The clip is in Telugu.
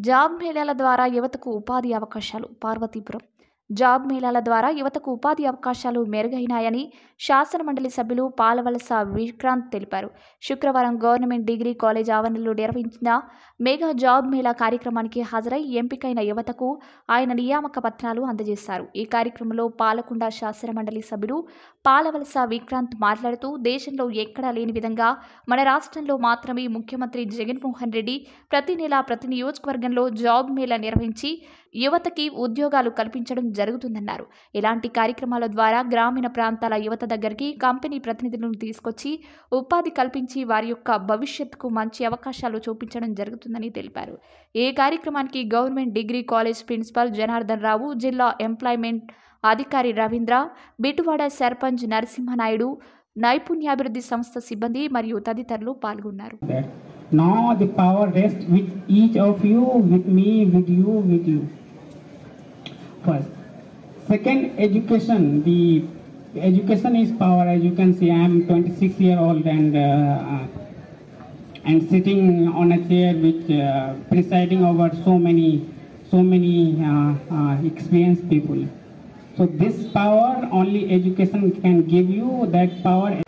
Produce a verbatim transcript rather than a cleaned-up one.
జాబ్ మేళాల ద్వారా యువతకు ఉపాధి అవకాశాలు. పార్వతీపురం జాబ్ మేళాల ద్వారా యువతకు ఉపాధి అవకాశాలు మెరుగైనాయని శాసనమండలి సభ్యులు పాలవలస విక్రాంత్ తెలిపారు. శుక్రవారం గవర్నమెంట్ డిగ్రీ కాలేజ్ ఆవరణలో నిర్వహించిన మెగా జాబ్ మేళా కార్యక్రమానికి హాజరై ఎంపికైన యువతకు ఆయన నియామక పత్రాలు అందజేశారు. ఈ కార్యక్రమంలో పాలకొండ శాసనమండలి సభ్యులు పాలవలస విక్రాంత్ మాట్లాడుతూ, దేశంలో ఎక్కడా లేని విధంగా మన రాష్ట్రంలో మాత్రమే ముఖ్యమంత్రి జగన్మోహన్ రెడ్డి ప్రతి నెల ప్రతి నియోజకవర్గంలో జాబ్ మేళా నిర్వహించి యువతకి ఉద్యోగాలు కల్పించడం జరుగుతుందన్నారు. ఇలాంటి కార్యక్రమాల ద్వారా గ్రామీణ ప్రాంతాల యువత దగ్గరికి కంపెనీ ప్రతినిధులను తీసుకొచ్చి ఉపాధి కల్పించి వారి యొక్క భవిష్యత్తుకు మంచి అవకాశాలు చూపించడం జరుగుతుందని తెలిపారు. ఈ కార్యక్రమానికి government degree college principal Janardhan Rao, జిల్లా ఎంప్లాయ్మెంట్ అధికారి రవీంద్ర, బిటువాడ సర్పంచ్ నరసింహనాయుడు, నైపుణ్యాభివృద్ధి సంస్థ సిబ్బంది మరియు తదితరులు పాల్గొన్నారు. Now the power rests with each of you, with me, with you, with you. First. Second, education. The education is power. As you can see, I am twenty-six year old and uh, and sitting on a chair which uh, presiding over so many so many uh, uh, experienced people. So this power only education can give you. That power